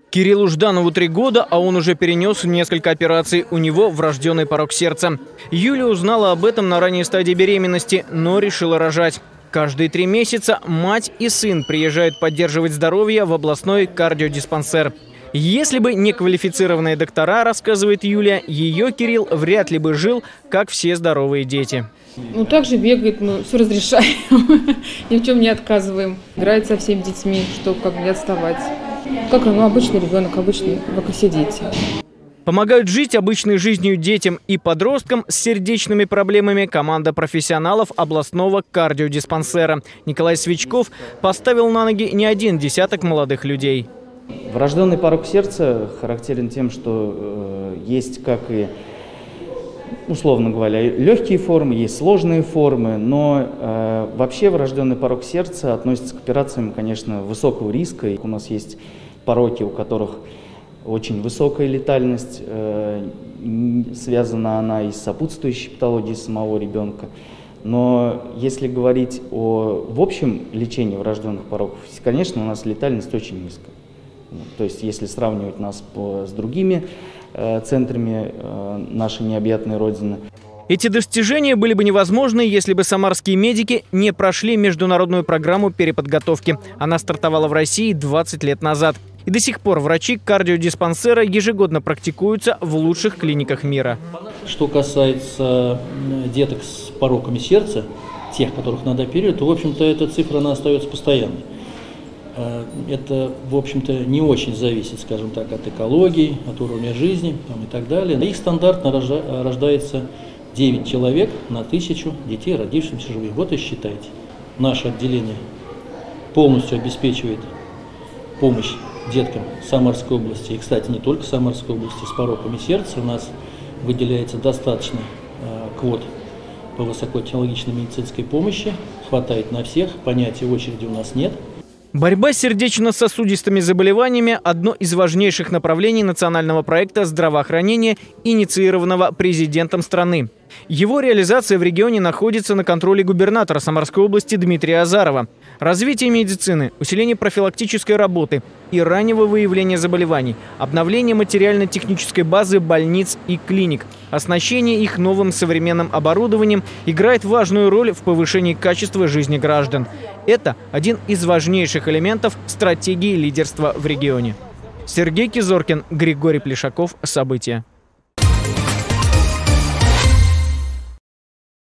Кириллу Жданову 3 года, а он уже перенес несколько операций. У него врожденный порок сердца. Юлия узнала об этом на ранней стадии беременности, но решила рожать. Каждые 3 месяца мать и сын приезжают поддерживать здоровье в областной кардиодиспансер. Если бы не квалифицированные доктора, рассказывает Юлия, ее Кирилл вряд ли бы жил, как все здоровые дети. Также бегает, мы все разрешаем, ни в чем не отказываем. Играет со всеми детьми, чтобы не отставать. Как обычный ребенок, обычный, как и все дети. Помогают жить обычной жизнью детям и подросткам с сердечными проблемами команда профессионалов областного кардиодиспансера. Николай Свечков поставил на ноги не один десяток молодых людей. Врожденный порок сердца характерен тем, что есть как и, условно говоря, легкие формы, есть сложные формы, но вообще врожденный порок сердца относится к операциям, конечно, высокого риска. И у нас есть пороки, у которых очень высокая летальность, связана она и с сопутствующей патологией самого ребенка. Но если говорить в общем лечении врожденных пороков, конечно, у нас летальность очень низкая. То есть, если сравнивать нас с другими центрами нашей необъятной Родины. Эти достижения были бы невозможны, если бы самарские медики не прошли международную программу переподготовки. Она стартовала в России 20 лет назад. И до сих пор врачи кардиодиспансера ежегодно практикуются в лучших клиниках мира. Что касается деток с пороками сердца, тех, которых надо оперировать, то, в общем-то, эта цифра она остается постоянной. Это, в общем-то, не очень зависит, скажем так, от экологии, от уровня жизни и так далее. Их стандартно рождается 9 человек на 1000 детей, родившихся живых. Вот и считайте. Наше отделение полностью обеспечивает помощь деткам Самарской области. И, кстати, не только Самарской области, с пороками сердца. У нас выделяется достаточно квот по высокотехнологичной медицинской помощи. Хватает на всех, понятия очереди у нас нет. Борьба с сердечно-сосудистыми заболеваниями – одно из важнейших направлений национального проекта здравоохранения, инициированного президентом страны. Его реализация в регионе находится на контроле губернатора Самарской области Дмитрия Азарова. Развитие медицины, усиление профилактической работы и раннего выявления заболеваний, обновление материально-технической базы больниц и клиник, оснащение их новым современным оборудованием играет важную роль в повышении качества жизни граждан. Это один из важнейших элементов стратегии лидерства в регионе. Сергей Кизоркин, Григорий Плешаков. События.